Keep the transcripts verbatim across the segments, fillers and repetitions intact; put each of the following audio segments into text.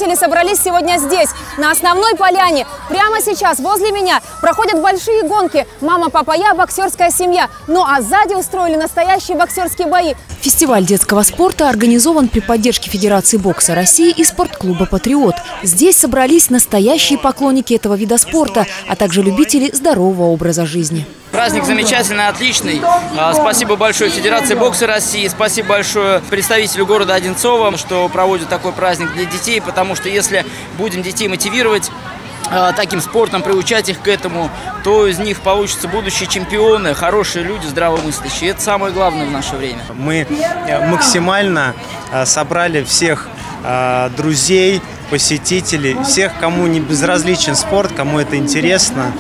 исполнители собрались сегодня здесь, на основной поляне. Прямо сейчас возле меня проходят большие гонки «Мама, папа, я», «Боксерская семья». Ну а сзади устроили настоящие боксерские бои. Фестиваль детского спорта организован при поддержке Федерации бокса России и спортклуба «Патриот». Здесь собрались настоящие поклонники этого вида спорта, а также любители здорового образа жизни. Праздник замечательный, отличный. Спасибо большое Федерации бокса России, спасибо большое представителю города Одинцово, что проводит такой праздник для детей, потому что если будем детей мотивировать таким спортом, приучать их к этому, то из них получатся будущие чемпионы, хорошие люди, здравомыслящие. Это самое главное в наше время. Мы максимально собрали всех друзей, посетителей, всех, кому не безразличен спорт, кому это интересно.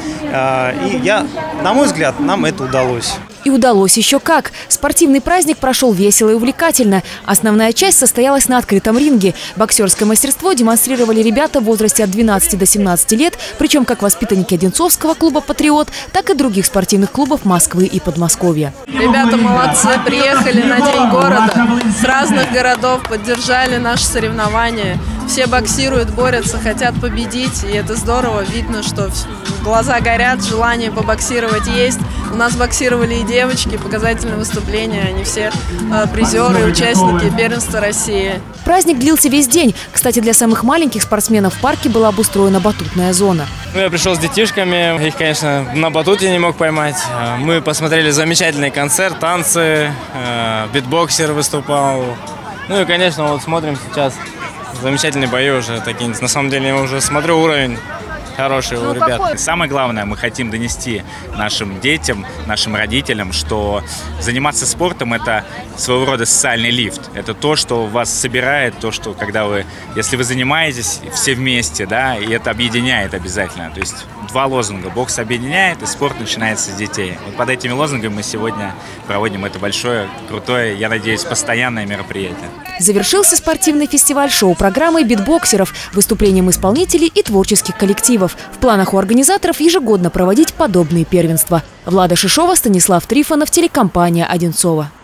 И я, на мой взгляд, нам это удалось. И удалось еще как. Спортивный праздник прошел весело и увлекательно. Основная часть состоялась на открытом ринге. Боксерское мастерство демонстрировали ребята в возрасте от двенадцати до семнадцати лет, причем как воспитанники Одинцовского клуба «Патриот», так и других спортивных клубов Москвы и Подмосковья. Ребята молодцы, приехали на День города с разных городов, поддержали наши соревнования. Все боксируют, борются, хотят победить, и это здорово. Видно, что глаза горят, желание побоксировать есть. У нас боксировали и девочки, показательные выступления, они все призеры, участники первенства России. Праздник длился весь день. Кстати, для самых маленьких спортсменов в парке была обустроена батутная зона. Ну, я пришел с детишками, их, конечно, на батуте не мог поймать. Мы посмотрели замечательный концерт, танцы, битбоксер выступал. Ну и, конечно, вот смотрим сейчас замечательные бои уже такие. На самом деле, я уже смотрю уровень. Хороший у ребят. И самое главное, мы хотим донести нашим детям, нашим родителям, что заниматься спортом – это своего рода социальный лифт. Это то, что вас собирает, то, что когда вы, если вы занимаетесь все вместе, да, и это объединяет обязательно. То есть два лозунга: бокс объединяет, и спорт начинается с детей. Вот под этими лозунгами мы сегодня проводим это большое, крутое, я надеюсь, постоянное мероприятие. Завершился спортивный фестиваль шоу-программой битбоксеров, выступлением исполнителей и творческих коллективов. В планах у организаторов ежегодно проводить подобные первенства. Влада Шишова, Станислав Трифонов, телекомпания «Одинцово».